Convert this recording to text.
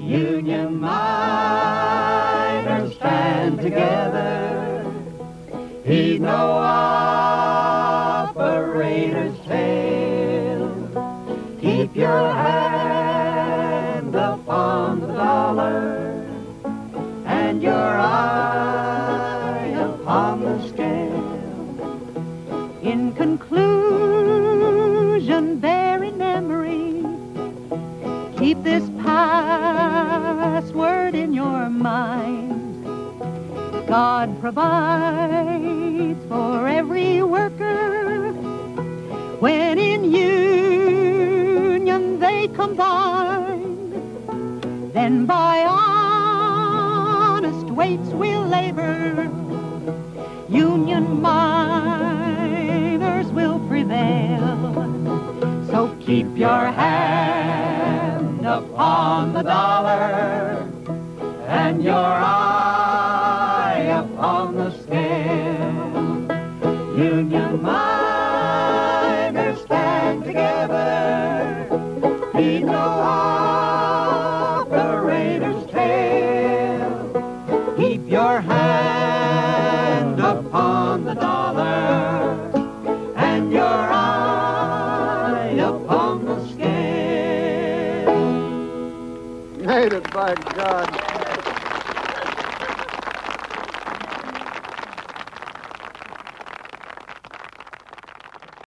Union miners, stand together. Heed no operator's tale. Keep your hand upon the dollar and your eye upon the scale. In conclusion, bear in memory, keep this password in your mind. God provides for every worker when in union they combine. Then by honest weights we'll labor, union miners will prevail. So keep your hand upon the dollar and your eye upon the scale. Union miners, stand together. Heed no operator's tale. Keep your hand upon the dollar and your eye upon the scale. Made it, by God.